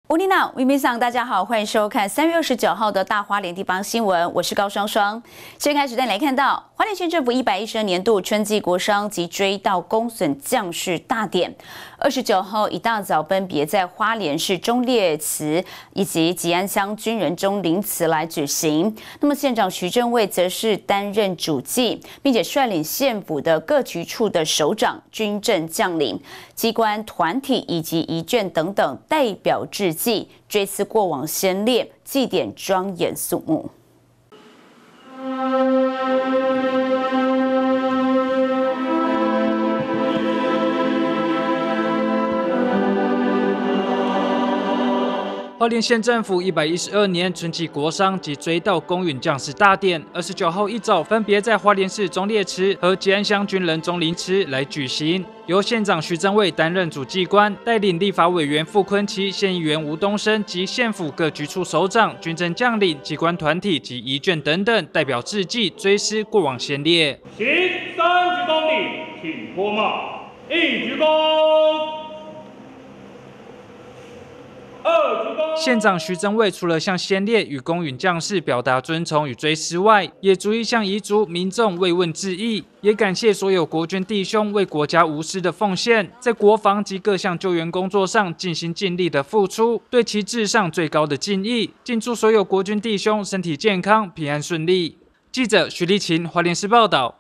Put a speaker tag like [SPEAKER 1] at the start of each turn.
[SPEAKER 1] 乌丽娜、微微上，大家好，欢迎收看3月29号的大花莲地方新闻，我是高双双。先开始带你来看到花莲县政府112年度春季国殇及追悼公损将士大典，29号一大早分别在花莲市忠烈祠以及吉安乡军人忠灵祠来举行。那么县长徐正卫则是担任主祭，并且率领县府的各局处的首长、军政将领、机关团体以及仪眷等等代表致祭，追思过往先烈，祭典庄严肃穆。
[SPEAKER 2] 花莲县政府112年春季国殇及追悼公允将士大典，29号一早分别在花莲市忠烈祠和吉安乡军人忠灵祠来举行。由县长徐正卫担任主祭官，带领立法委员傅昆萁、县议员吴东升及县府各局处首长、军政将领、机关团体及仪眷等等代表致祭，追思过往先烈。
[SPEAKER 3] 行3鞠躬礼，请脱帽，1鞠躬。
[SPEAKER 2] 县长徐正卫除了向先烈与公允将士表达尊崇与追思外，也逐一向遗族民众慰问致意，也感谢所有国军弟兄为国家无私的奉献，在国防及各项救援工作上尽心尽力的付出，对其致上最高的敬意，敬祝所有国军弟兄身体健康、平安顺利。记者徐立琴，花莲市报道。